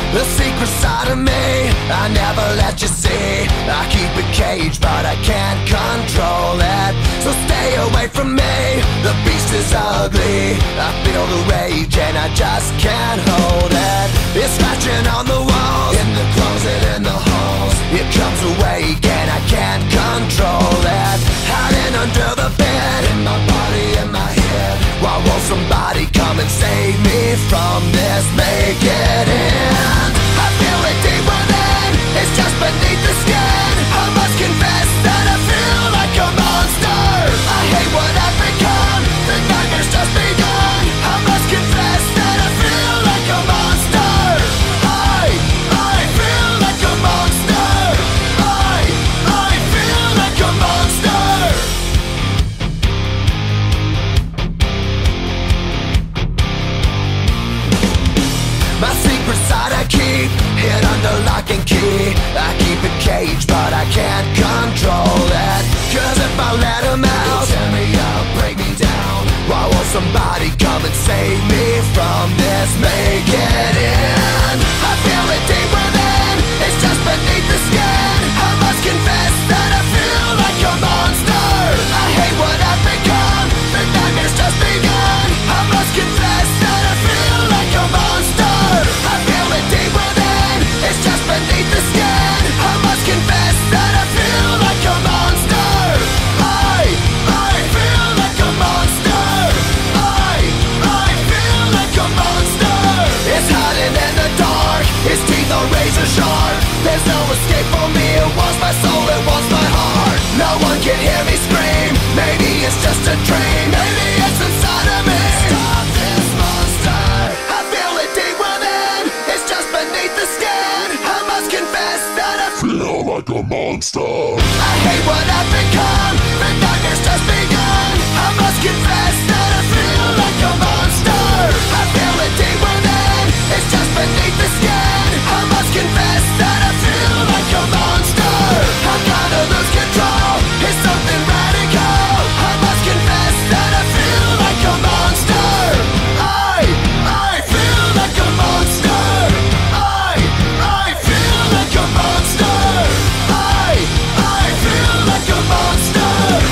The secret side of me I never let you see. I keep it caged but I can't control it. So stay away from me, the beast is ugly. I feel the rage and I just can't hold it. It's scratching on the walls, in the closet, in the halls. It comes awake and I can't control it. Hiding under the bed, in my body, in my head. Why won't somebody come and save me from this? Make it end. I feel it deep within, it's just beneath the skin. I must confess that I feel like a monster. I hate what I've become, the nightmare's just begun. I must confess that I feel like a monster. I feel like a monster. I feel like a monster. My secret side I keep hid under lock and key. I keep it caged but I can't control it. Cause if I let him out, he'll tear me up, break me down. Why won't somebody come and save me from this? Make it end. I feel it deep within, it's just beneath the skin. I must confess that I feel like a monster. I hate what I've become, the nightmare's just begun. I must confess that I feel like a monster. I feel it deep within, it's just beneath the skin. I must confess that I feel like a monster. I feel like a monster. I feel like a monster. It's hiding in the dark, its teeth are razor sharp. There's no escape for me, it wants my soul, it wants my heart. No one can hear me scream, maybe it's just a dream. Maybe it's inside of me. Stop this monster. I feel it deep within, it's just beneath the skin. I must confess that I feel like a monster. I hate what I've become, the nightmare's just begun. I must confess that I feel like a monster. I feel it deep within, it's just beneath the skin. I must confess that I feel like a monster. I'm gonna lose control, it's something radical. I must confess that I feel like a monster. I feel like a monster. I feel like a monster. I feel like a monster.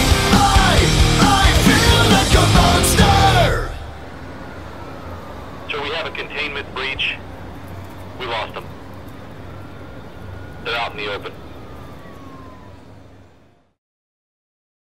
I feel like a monster. So we have a containment breach. We lost them. They're out in the open.